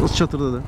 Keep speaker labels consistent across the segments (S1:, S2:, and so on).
S1: Nasıl çatırdadı?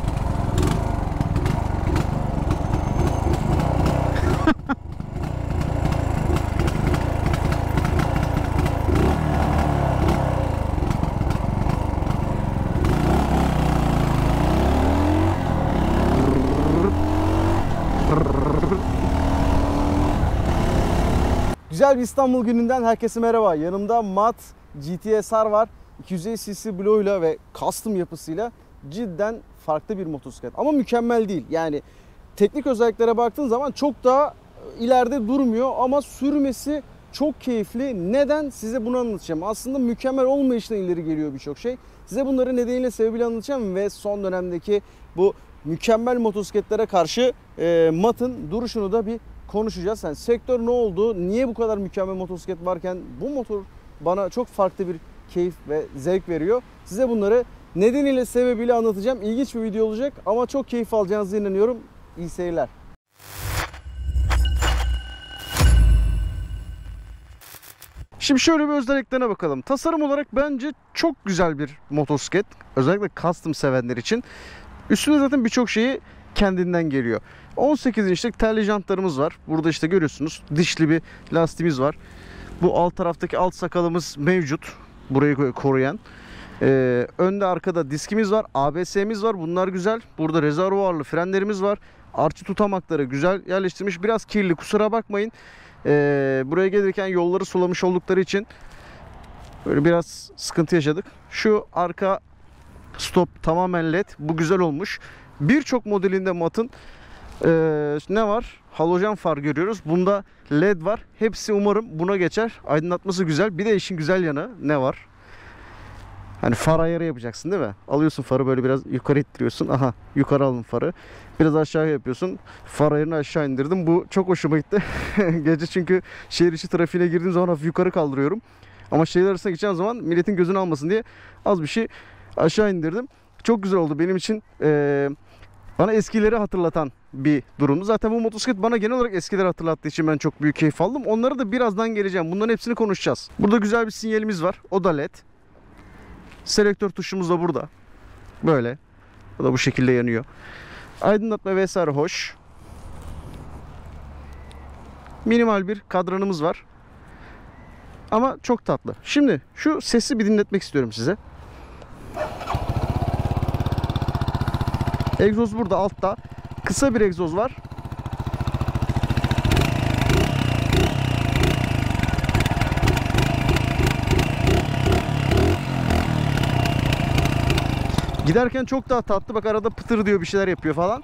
S1: Güzel bir İstanbul gününden herkese merhaba. Yanımda MAT GT-SR var. 250 cc bloğuyla ve custom yapısıyla cidden farklı bir motosiklet. Ama mükemmel değil. Yani teknik özelliklere baktığın zaman çok daha ileride durmuyor ama sürmesi çok keyifli. Neden? Size bunu anlatacağım. Aslında mükemmel olmayışla ileri geliyor birçok şey. Size bunları nedeniyle sebebiyle anlatacağım ve son dönemdeki bu mükemmel motosikletlere karşı MAT'ın duruşunu da bir konuşacağız. Yani sektör ne oldu? Niye bu kadar mükemmel motosiklet varken bu motor bana çok farklı bir keyif ve zevk veriyor. Size bunları nedeniyle sebebiyle anlatacağım. İlginç bir video olacak ama çok keyif alacağınıza inanıyorum. İyi seyirler. Şimdi şöyle bir özelliklerine bakalım. Tasarım olarak bence çok güzel bir motosiklet. Özellikle custom sevenler için. Üstünde zaten birçok şeyi kendinden geliyor. 18 inçlik terli jantlarımız var. Burada işte görüyorsunuz dişli bir lastiğimiz var. Bu alt taraftaki alt sakalımız mevcut. Burayı koruyan. Önde arkada diskimiz var. ABS'miz var. Bunlar güzel. Burada rezervuarlı frenlerimiz var. Arçı tutamakları güzel yerleştirmiş. Biraz kirli, kusura bakmayın. Buraya gelirken yolları sulamış oldukları için böyle biraz sıkıntı yaşadık. Şu arka stop tamamen led. Bu güzel olmuş. Birçok modelinde MAT'ın ne var? Halojen far görüyoruz. Bunda led var. Hepsi umarım buna geçer. Aydınlatması güzel. Bir de işin güzel yanı ne var? Hani far ayarı yapacaksın değil mi? Alıyorsun farı böyle biraz yukarı ittiriyorsun. Aha, yukarı alın farı. Biraz aşağı yapıyorsun. Far ayarını aşağı indirdim. Bu çok hoşuma gitti. Gece çünkü şehir içi trafiğine girdiğim zaman hafif yukarı kaldırıyorum. Ama şehir arasına geçen zaman milletin gözünü almasın diye az bir şey aşağı indirdim. Çok güzel oldu benim için. Bana eskileri hatırlatan bir durumdu. Zaten bu motosiklet bana genel olarak eskileri hatırlattığı için ben çok büyük keyif aldım. Onlara da birazdan geleceğim. Bunların hepsini konuşacağız. Burada güzel bir sinyalimiz var. O da led. Selektör tuşumuz da burada. Böyle. O da bu şekilde yanıyor. Aydınlatma vesaire hoş. Minimal bir kadranımız var. Ama çok tatlı. Şimdi şu sesi bir dinletmek istiyorum size. Egzoz burada altta. Kısa bir egzoz var. Giderken çok daha tatlı. Bak arada pıtır diyor, bir şeyler yapıyor falan.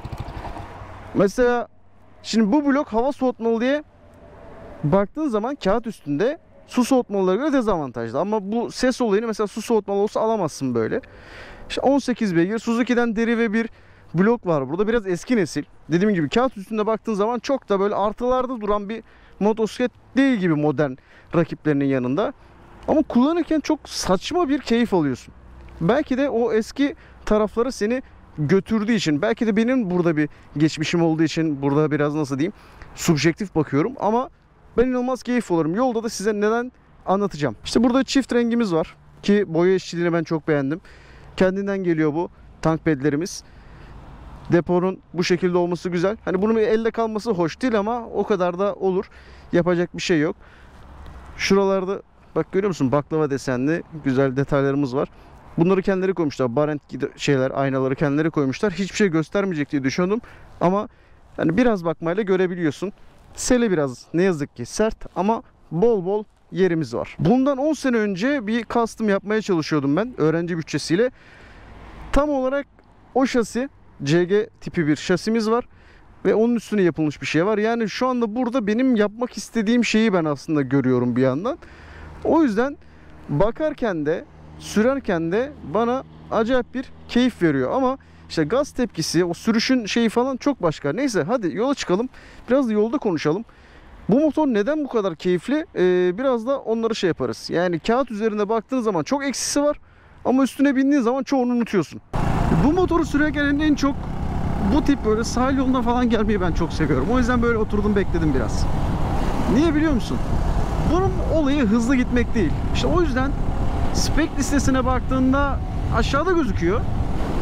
S1: Mesela şimdi bu blok hava soğutmalı diye baktığın zaman kağıt üstünde su soğutmalılara göre dezavantajlı. Ama bu ses olayını mesela su soğutmalı olsa alamazsın böyle. İşte 18 beygir Suzuki'den derive bir blok var burada. Biraz eski nesil. Dediğim gibi kağıt üstünde baktığın zaman çok da böyle artılarda duran bir motosiklet değil gibi modern rakiplerinin yanında. Ama kullanırken çok saçma bir keyif alıyorsun. Belki de o eski tarafları seni götürdüğü için, belki de benim burada bir geçmişim olduğu için burada biraz nasıl diyeyim subjektif bakıyorum ama ben inanılmaz keyif alırım. Yolda da size neden anlatacağım. İşte burada çift rengimiz var ki boya işçiliğini ben çok beğendim. Kendinden geliyor bu tank pedlerimiz. Deponun bu şekilde olması güzel. Hani bunun elde kalması hoş değil ama o kadar da olur. Yapacak bir şey yok. Şuralarda bak görüyor musun? Baklava desenli güzel detaylarımız var. Bunları kendileri koymuşlar. Barent şeyler, aynaları kendileri koymuşlar. Hiçbir şey göstermeyecek diye düşündüm. Ama hani biraz bakmayla görebiliyorsun. Sele biraz ne yazık ki sert ama bol bol yerimiz var. Bundan 10 sene önce bir custom yapmaya çalışıyordum ben öğrenci bütçesiyle. Tam olarak o şasi CG tipi bir şasimiz var ve onun üstüne yapılmış bir şey var. Yani şu anda burada benim yapmak istediğim şeyi ben aslında görüyorum bir yandan. O yüzden bakarken de sürerken de bana acayip bir keyif veriyor ama işte gaz tepkisi, o sürüşün şeyi falan çok başka. Neyse hadi yola çıkalım. Biraz da yolda konuşalım. Bu motor neden bu kadar keyifli? Biraz da onları şey yaparız. Yani kağıt üzerinde baktığın zaman çok eksisi var ama üstüne bindiğin zaman çoğunu unutuyorsun. Bu motoru sürerken en çok bu tip böyle sahil yoluna falan gelmeyi ben çok seviyorum. O yüzden böyle oturdum bekledim biraz. Niye biliyor musun? Bunun olayı hızlı gitmek değil. İşte o yüzden spek listesine baktığında aşağıda gözüküyor.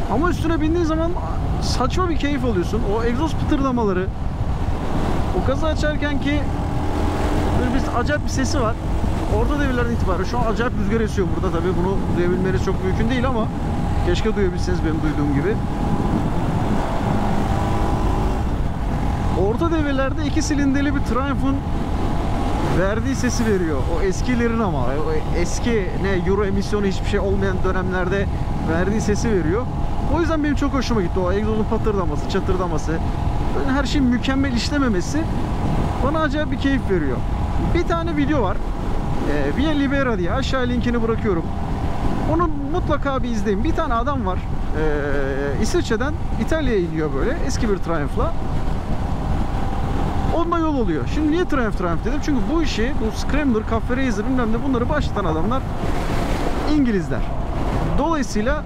S1: Ama üstüne bindiğin zaman saçma bir keyif alıyorsun. O egzoz pıtırdamaları, o gazı açarken ki böyle bir acayip bir sesi var. Orta devirlerden itibaren şu an acayip rüzgar esiyor burada tabii. Bunu duyabilmeniz çok mümkün değil ama keşke duyabilseniz benim duyduğum gibi. Orta devirlerde 2 silindirli bir Triumph'un verdiği sesi veriyor. O eskilerin ama o eski Euro emisyonu hiçbir şey olmayan dönemlerde verdiği sesi veriyor. O yüzden benim çok hoşuma gitti. O egzozun patırdaması, çatırdaması, böyle her şeyin mükemmel işlememesi bana acayip bir keyif veriyor. Bir tane video var. Via Libera diye, aşağı linkini bırakıyorum. Onu mutlaka bir izleyin. Bir tane adam var. İsviçre'den İtalya'ya iniyor böyle eski bir Triumph'la. Onunla yol oluyor. Şimdi niye Triumph dedim? Çünkü bu işi, bu Scrambler, Cafe Racer bilmem ne, bunları başlatan adamlar İngilizler. Dolayısıyla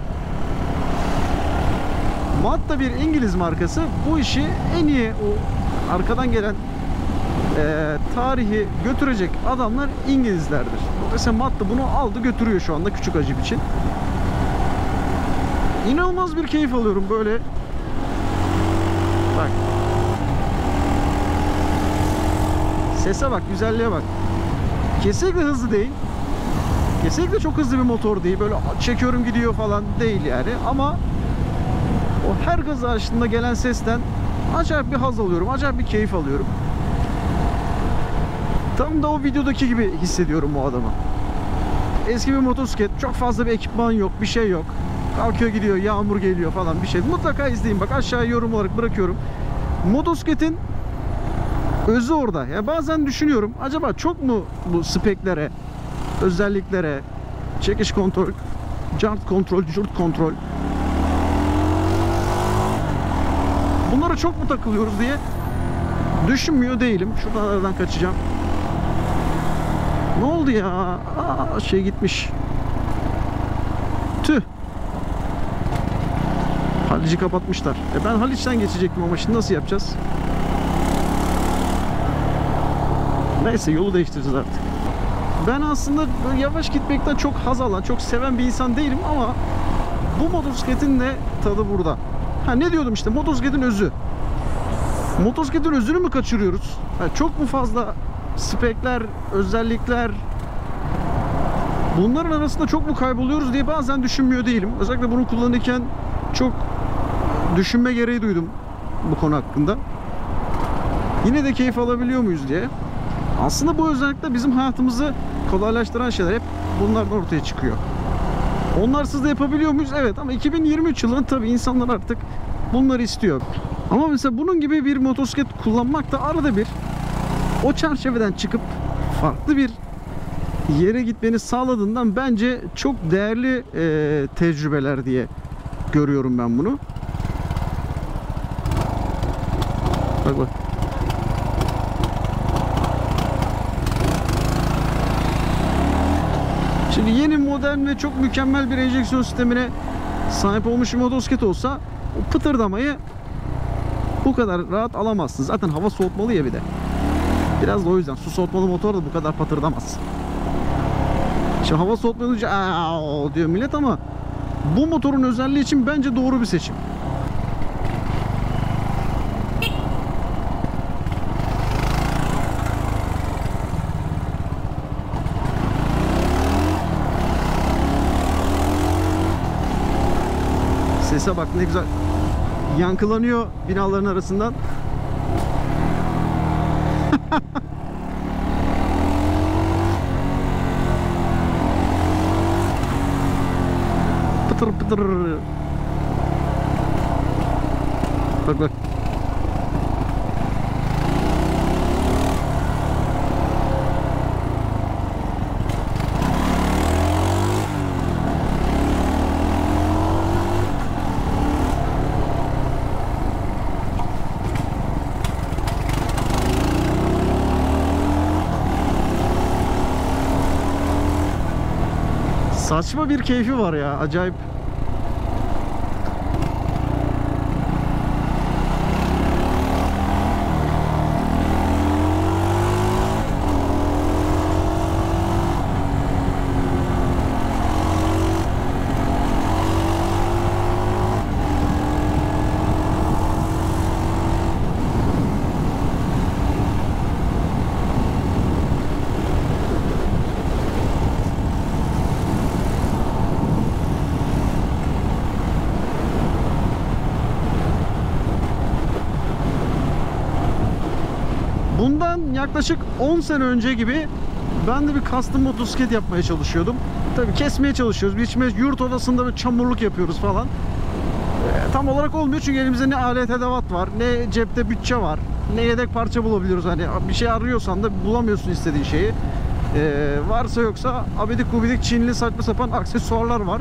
S1: Mazda bir İngiliz markası, bu işi en iyi o arkadan gelen tarihi götürecek adamlar İngilizlerdir. Mesela Mazda bunu aldı götürüyor şu anda küçük acip için. İnanılmaz bir keyif alıyorum böyle. Bak. Sese bak, güzelliğe bak. Kesinlikle hızlı değil. Kesinlikle çok hızlı bir motor değil. Böyle çekiyorum gidiyor falan değil yani. Ama o her gaz açtığında gelen sesten acayip bir haz alıyorum. Acayip bir keyif alıyorum. Tam da o videodaki gibi hissediyorum bu adamı. Eski bir motosiklet. Çok fazla bir ekipman yok. Bir şey yok. Kalkıyor gidiyor. Yağmur geliyor falan bir şey. Mutlaka izleyin. Bak aşağıya yorum olarak bırakıyorum. Motosikletin özü orada. Yani bazen düşünüyorum. Acaba çok mu bu speklere, özelliklere, çekiş kontrol, jant kontrol, jurt kontrol, bunlara çok mu takılıyoruz diye düşünmüyor değilim. Şuradan aradan kaçacağım. Ne oldu ya? Şey gitmiş. Tüh. Haliç'i kapatmışlar. Ben Haliç'ten geçecektim ama şimdi nasıl yapacağız? Neyse, yolu değiştireceğiz artık. Ben aslında böyle yavaş gitmekten çok haz alan, çok seven bir insan değilim ama bu motosikletin de tadı burada. Ne diyordum işte, motosikletin özü. Motosikletin özünü mü kaçırıyoruz? Çok mu fazla spekler, özellikler, bunların arasında çok mu kayboluyoruz diye bazen düşünmüyor değilim. Özellikle bunu kullanırken çok düşünme gereği duydum bu konu hakkında. Yine de keyif alabiliyor muyuz diye. Aslında bu özellikle bizim hayatımızı kolaylaştıran şeyler hep bunlardan ortaya çıkıyor. Onlarsız da yapabiliyor muyuz? Evet, ama 2023 yılının tabii insanlar artık bunları istiyor. Ama mesela bunun gibi bir motosiklet kullanmak da arada bir o çerçeveden çıkıp farklı bir yere gitmeni sağladığından bence çok değerli tecrübeler diye görüyorum ben bunu. Bak bak. Şimdi yeni modern ve çok mükemmel bir enjeksiyon sistemine sahip olmuş bir motosiklet olsa o pıtırdamayı bu kadar rahat alamazsınız. Zaten hava soğutmalı ya bir de. Biraz da o yüzden su soğutmalı motor da bu kadar patırdamaz. Şimdi hava soğutmalı olunca diyor millet ama bu motorun özelliği için bence doğru bir seçim. Sese bak ne güzel yankılanıyor binaların arasından. Pıtır pıtır. Bak bak. Saçma bir keyfi var ya, acayip. Bundan yaklaşık 10 sene önce gibi ben de bir custom motosiklet yapmaya çalışıyordum. Tabii kesmeye çalışıyoruz. Biçme yurt odasında bir çamurluk yapıyoruz falan. Tam olarak olmuyor çünkü elimizde ne alet edevat var, ne cepte bütçe var, ne yedek parça bulabiliyoruz. Hani bir şey arıyorsan da bulamıyorsun istediğin şeyi. Varsa yoksa abidik gubidik Çinli saçma sapan aksesuarlar var.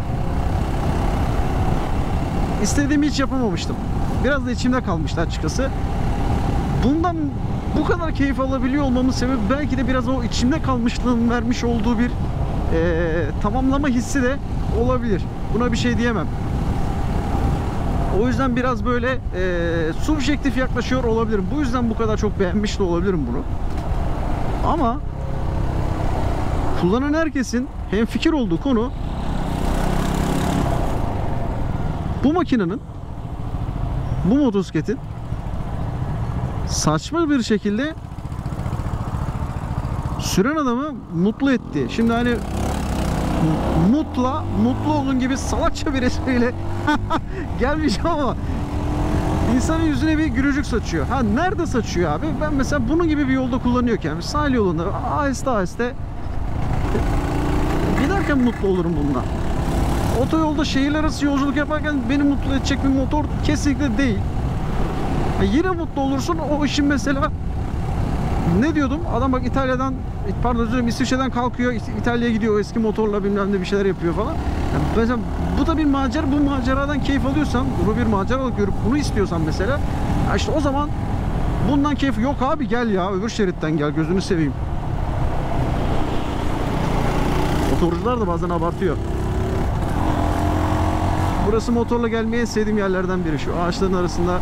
S1: İstediğimi hiç yapamamıştım. Biraz da içimde kalmıştı açıkçası. Bundan bu kadar keyif alabiliyor olmamın sebebi belki de biraz o içimde kalmışlığın vermiş olduğu bir tamamlama hissi de olabilir. Buna bir şey diyemem. O yüzden biraz böyle subjektif yaklaşıyor olabilirim. Bu yüzden bu kadar çok beğenmiş de olabilirim bunu. Ama kullanan herkesin hemfikir olduğu konu bu makinenin, bu motosikletin saçma bir şekilde süren adamı mutlu etti. Şimdi hani mutlu olun gibi salakça bir espriyle gelmeyeceğim ama insanın yüzüne bir gülücük saçıyor. Ha nerede saçıyor abi? Ben mesela bunun gibi bir yolda kullanıyorken sahil yolunda aheste aheste giderken mutlu olurum bundan. Otoyolda şehirler arası yolculuk yaparken beni mutlu edecek bir motor kesinlikle değil. Yine mutlu olursun o işin mesela. Ne diyordum? Adam bak İtalya'dan, pardon özür dilerim, İsviçre'den kalkıyor, İtalya'ya gidiyor, o eski motorla bilmem ne bir şeyler yapıyor falan. Yani mesela bu da bir macera, bu maceradan keyif alıyorsan, bunu bir macera olarak görüp bunu istiyorsan mesela, işte o zaman bundan keyif yok abi, gel ya öbür şeritten gel, gözünü seveyim. Motorcular da bazen abartıyor. Burası motorla gelmeye en sevdiğim yerlerden biri, şu ağaçların arasında.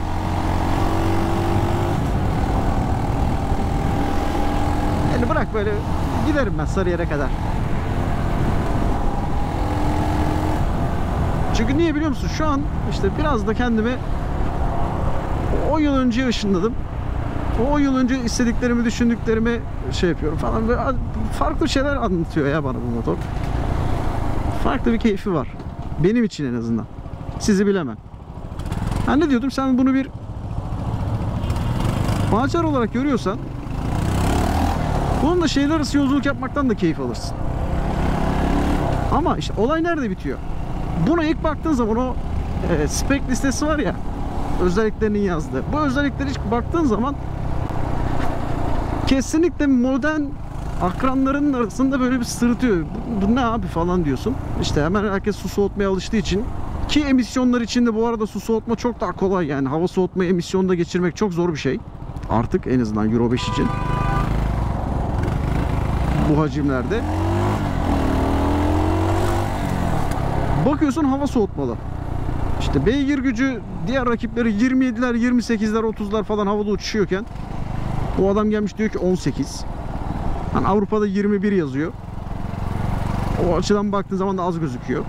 S1: Bırak böyle giderim ben Sarıyer'e kadar. Çünkü niye biliyor musun? Şu an işte biraz da kendimi 10 yıl önce ışınladım. O 10 yıl önce istediklerimi, düşündüklerimi şey yapıyorum falan. Böyle farklı şeyler anlatıyor ya bana bu motor. Farklı bir keyfi var. Benim için en azından. Sizi bilemem. Ha ne diyordum? Sen bunu bir macera olarak görüyorsan bunun da şehirler arası yolculuk yapmaktan da keyif alırsın. Ama işte olay nerede bitiyor? Buna ilk baktığın zaman o spec listesi var ya, özelliklerinin yazdığı. Bu özellikleri hiç baktığın zaman kesinlikle modern akranların arasında böyle bir sırıtıyor. Bu ne abi falan diyorsun. İşte hemen herkes su soğutmaya alıştığı için, ki emisyonlar için de bu arada su soğutma çok daha kolay yani. Hava soğutma emisyonda geçirmek çok zor bir şey. Artık en azından Euro 5 için. Bu hacimlerde. Bakıyorsun hava soğutmalı. İşte beygir gücü diğer rakipleri 27'ler, 28'ler, 30'lar falan havada uçuşuyorken o adam gelmiş diyor ki 18. Yani Avrupa'da 21 yazıyor. O açıdan baktığın zaman da az gözüküyor.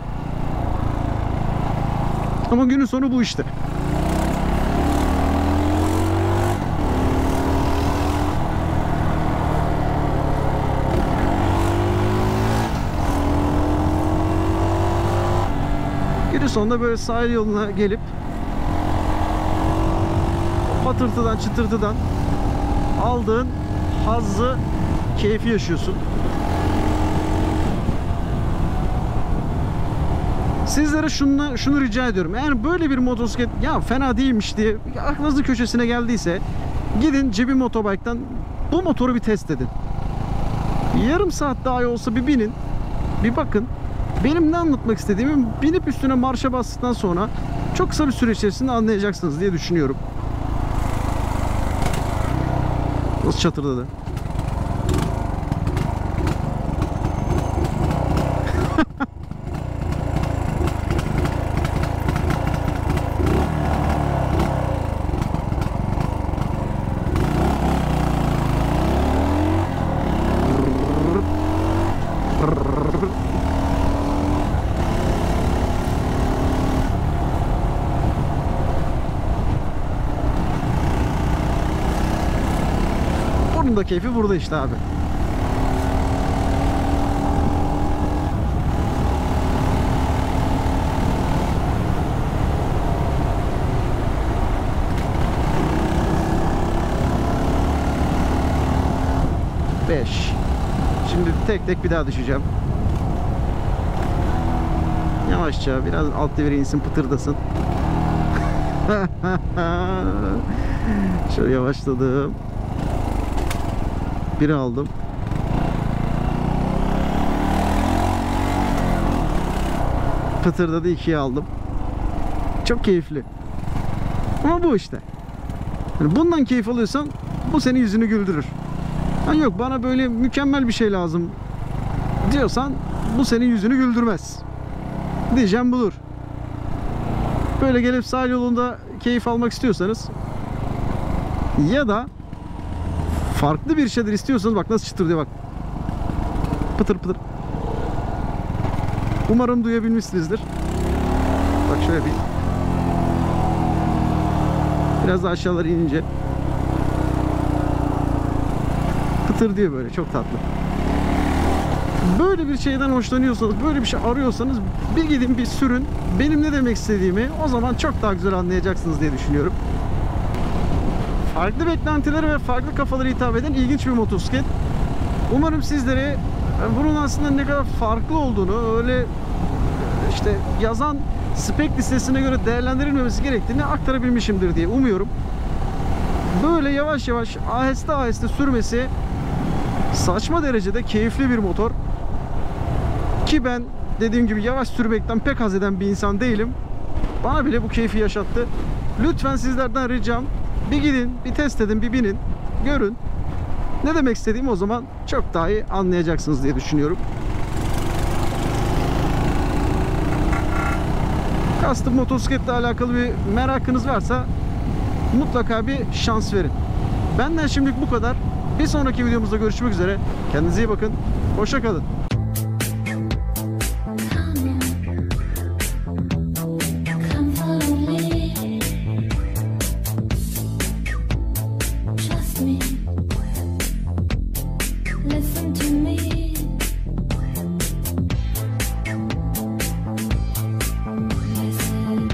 S1: Ama günün sonu bu işte. Günün sonunda böyle sahil yoluna gelip patırtıdan, çıtırtıdan aldığın hazzı, keyfi yaşıyorsun. Sizlere şunu rica ediyorum. Eğer böyle bir motosiklet ya fena değilmiş diye aklınızın köşesine geldiyse, gidin Cibi Motobike'dan bu motoru bir test edin. Yarım saat daha olsa bir binin, bir bakın. Benim ne anlatmak istediğimi binip üstüne marşa bastıktan sonra çok kısa bir süre içerisinde anlayacaksınız diye düşünüyorum. Nasıl çatırdadı? Bunun da keyfi burada işte abi. tek tek bir daha düşeceğim. Yavaşça biraz alt devire insin, pıtırdasın. Şöyle yavaşladım. Biri aldım. Pıtırdadı, 2'yi aldım. Çok keyifli. Ama bu işte. Yani bundan keyif alıyorsan bu senin yüzünü güldürür. Ha yok, bana böyle mükemmel bir şey lazım diyorsan bu senin yüzünü güldürmez. Diyeceğim budur. Böyle gelip sahil yolunda keyif almak istiyorsanız ya da farklı bir şeyler istiyorsanız, bak nasıl çıtır diyor, bak. Pıtır pıtır. Umarım duyabilmişsinizdir. Bak şöyle bir. Biraz da aşağılara inince pıtır diyor böyle, çok tatlı. Böyle bir şeyden hoşlanıyorsanız, böyle bir şey arıyorsanız bir gidin bir sürün. Benim ne demek istediğimi o zaman çok daha güzel anlayacaksınız diye düşünüyorum. Farklı beklentilere ve farklı kafalara hitap eden ilginç bir motosiklet. Umarım sizlere bunun aslında ne kadar farklı olduğunu, öyle işte yazan spek listesine göre değerlendirilmemesi gerektiğini aktarabilmişimdir diye umuyorum. Böyle yavaş yavaş, aheste aheste sürmesi saçma derecede keyifli bir motor. Ki ben dediğim gibi yavaş sürmekten pek haz eden bir insan değilim. Bana bile bu keyfi yaşattı. Lütfen sizlerden ricam, bir gidin, bir test edin, bir binin, görün. Ne demek istediğimi o zaman çok daha iyi anlayacaksınız diye düşünüyorum. Custom motosikletle alakalı bir merakınız varsa mutlaka bir şans verin. Benden şimdilik bu kadar. Bir sonraki videomuzda görüşmek üzere. Kendinize iyi bakın. Hoşça kalın.